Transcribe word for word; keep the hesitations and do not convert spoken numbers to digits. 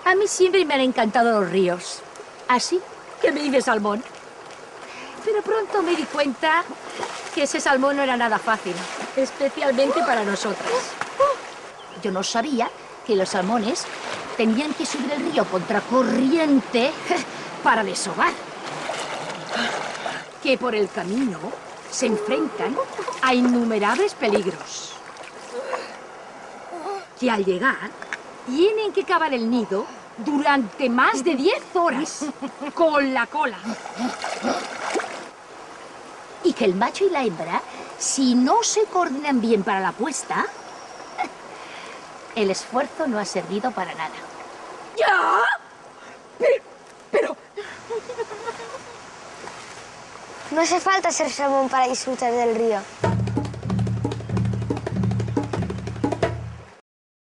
A mí siempre me han encantado los ríos. Así que me hice salmón. Pero pronto me di cuenta que ese salmón no era nada fácil, especialmente para nosotras. Yo no sabía que los salmones tenían que subir el río contracorriente para desovar. Que por el camino se enfrentan a innumerables peligros. Que al llegar tienen que cavar el nido durante más de diez horas con la cola. Y que el macho y la hembra, si no se coordinan bien para la puesta, el esfuerzo no ha servido para nada. ¡Ya! Pero... pero... No hace falta ser salmón para disfrutar del río.